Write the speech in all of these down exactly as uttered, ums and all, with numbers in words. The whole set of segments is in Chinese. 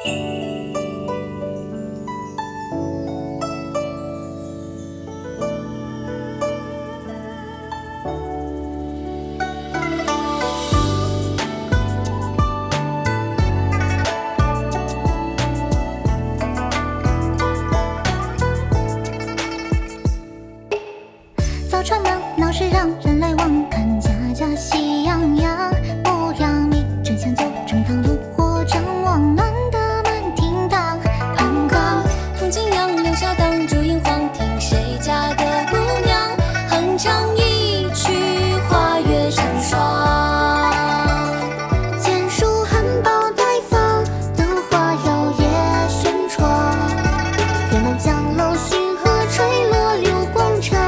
早传忙，闹市让人来往，看家家喜洋洋。不要米，真香酒，中堂炉火张望，暖得满厅堂。安康， 风景扬，留下当烛影晃，听谁家的姑娘哼唱一曲花月成霜。 剑书含苞待放，灯花摇曳轩窗。月满江楼，星河垂落流光长。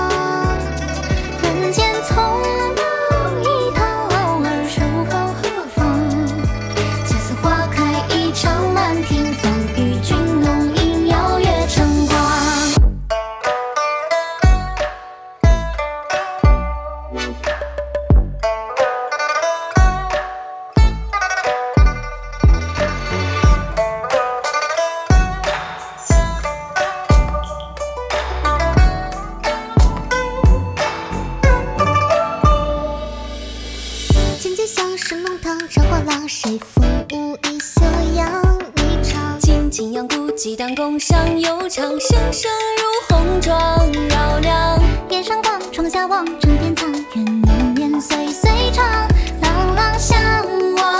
人间匆忙一趟，偶尔守候何方？恰似花开一场，满庭芳与君浓映耀月晨光。剑节响，神龙堂，茶花廊，谁风舞一袖扬霓裳。 金金阳谷，激荡宫上悠长，声声如红妆绕梁。 檐上光，窗下望，枕边藏，愿年年岁岁长。朗朗相望。